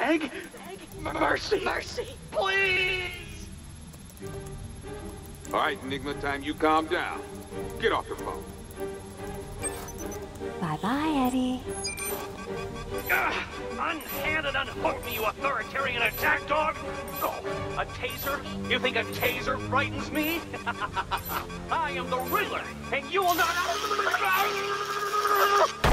beg? Mercy! Mercy! Please! All right, Enigma, time you calm down. Get off the phone. Bye-bye, Eddie. Unhand and unhook me, you authoritarian attack dog! Oh, a taser? You think a taser frightens me? I am the Riddler, and you will not...